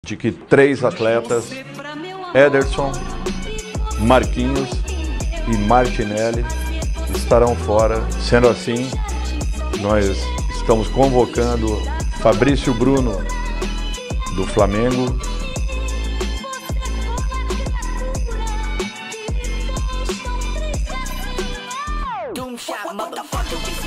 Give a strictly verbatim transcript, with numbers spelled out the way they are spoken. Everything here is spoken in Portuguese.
de que três atletas, Ederson, Marquinhos e Martinelli, estarão fora. Sendo assim, nós estamos convocando Fabrício Bruno, do Flamengo, Doom shot, motherfucker.